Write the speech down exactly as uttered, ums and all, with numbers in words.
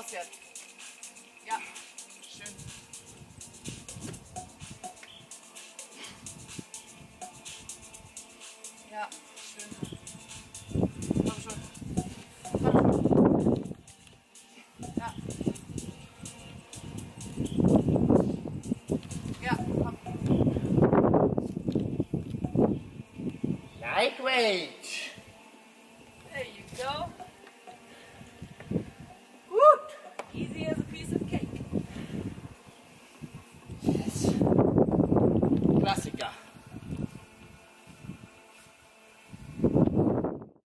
Raus jetzt. Ja, schön. Ja, schön. Komm schon. Komm schon. Ja. Ja, komm. Lightweight. There you go.